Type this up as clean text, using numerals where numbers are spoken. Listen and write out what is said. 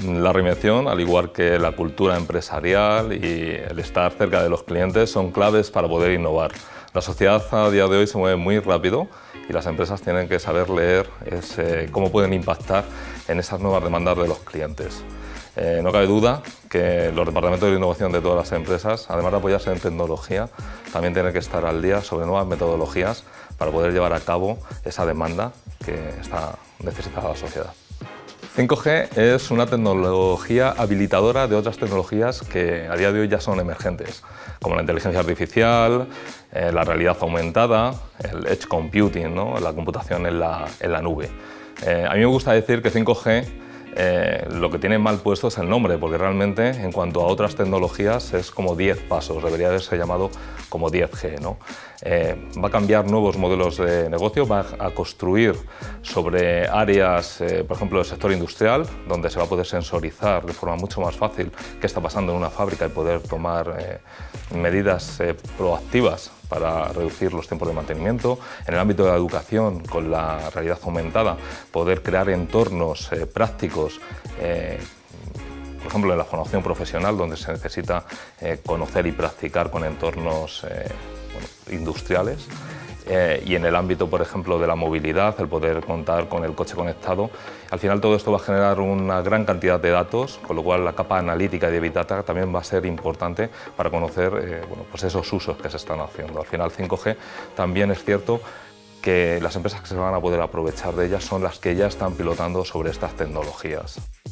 La reinvención, al igual que la cultura empresarial y el estar cerca de los clientes, son claves para poder innovar. La sociedad a día de hoy se mueve muy rápido y las empresas tienen que saber leer cómo pueden impactar en esas nuevas demandas de los clientes. No cabe duda que los departamentos de innovación de todas las empresas, además de apoyarse en tecnología, también tienen que estar al día sobre nuevas metodologías para poder llevar a cabo esa demanda que está necesitada la sociedad. 5G es una tecnología habilitadora de otras tecnologías que a día de hoy ya son emergentes, como la inteligencia artificial, la realidad aumentada, el edge computing, ¿no? La computación en la nube. A mí me gusta decir que 5G lo que tiene mal puesto es el nombre, porque realmente en cuanto a otras tecnologías es como 10 pasos, debería haberse llamado como 10G, ¿no? Va a cambiar nuevos modelos de negocio, va a construir sobre áreas, por ejemplo, del sector industrial, donde se va a poder sensorizar de forma mucho más fácil qué está pasando en una fábrica y poder tomar medidas proactivas para reducir los tiempos de mantenimiento. En el ámbito de la educación, con la realidad aumentada, poder crear entornos prácticos, por ejemplo, en la formación profesional, donde se necesita conocer y practicar con entornos industriales. Y en el ámbito, por ejemplo, de la movilidad, el poder contar con el coche conectado. Al final todo esto va a generar una gran cantidad de datos, con lo cual la capa analítica de Big Data también va a ser importante para conocer pues esos usos que se están haciendo. Al final 5G también es cierto que las empresas que se van a poder aprovechar de ellas son las que ya están pilotando sobre estas tecnologías.